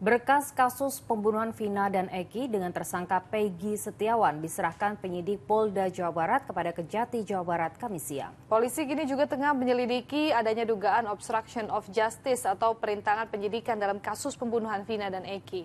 Berkas kasus pembunuhan Vina dan Eki dengan tersangka Peggy Setiawan diserahkan penyidik Polda Jawa Barat kepada Kejati Jawa Barat Kamis siang. Polisi kini juga tengah menyelidiki adanya dugaan obstruction of justice atau perintangan penyidikan dalam kasus pembunuhan Vina dan Eki.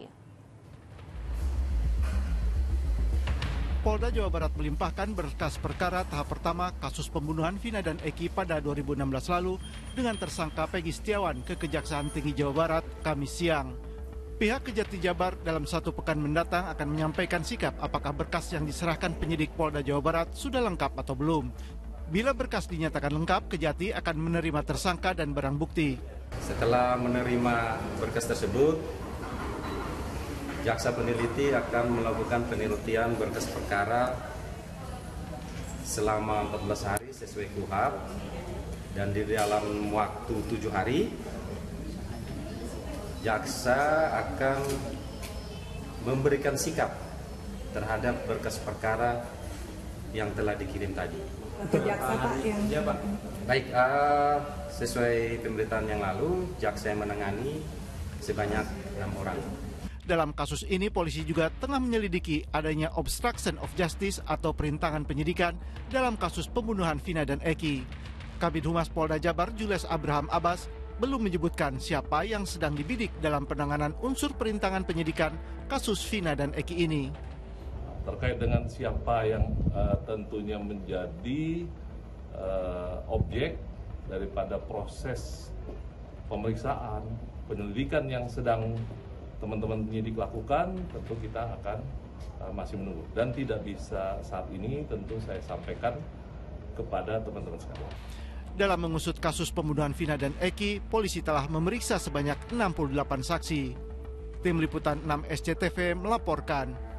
Polda Jawa Barat melimpahkan berkas perkara tahap pertama kasus pembunuhan Vina dan Eki pada 2016 lalu dengan tersangka Peggy Setiawan ke Kejaksaan Tinggi Jawa Barat Kamis siang. Pihak Kejati Jabar dalam 1 pekan mendatang akan menyampaikan sikap apakah berkas yang diserahkan penyidik Polda Jawa Barat sudah lengkap atau belum. Bila berkas dinyatakan lengkap, Kejati akan menerima tersangka dan barang bukti. Setelah menerima berkas tersebut, jaksa peneliti akan melakukan penelitian berkas perkara selama 14 hari sesuai KUHP dan di dalam waktu 7 hari jaksa akan memberikan sikap terhadap berkas perkara yang telah dikirim tadi. Jaksa Pak yang... Ya Pak. Baik, sesuai pemberitaan yang lalu, jaksa yang menangani sebanyak 6 orang. Dalam kasus ini, polisi juga tengah menyelidiki adanya obstruction of justice atau perintangan penyidikan dalam kasus pembunuhan Vina dan Eki. Kabid Humas Polda Jabar Julius Abraham Abbas belum menyebutkan siapa yang sedang dibidik dalam penanganan unsur perintangan penyidikan kasus Vina dan Eki ini. Terkait dengan siapa yang tentunya menjadi objek daripada proses pemeriksaan, penyelidikan yang sedang teman-teman penyidik lakukan, tentu kita akan masih menunggu. Dan tidak bisa saat ini tentu saya sampaikan kepada teman-teman sekalian. Dalam mengusut kasus pembunuhan Vina dan Eki, polisi telah memeriksa sebanyak 68 saksi. Tim Liputan 6 SCTV melaporkan.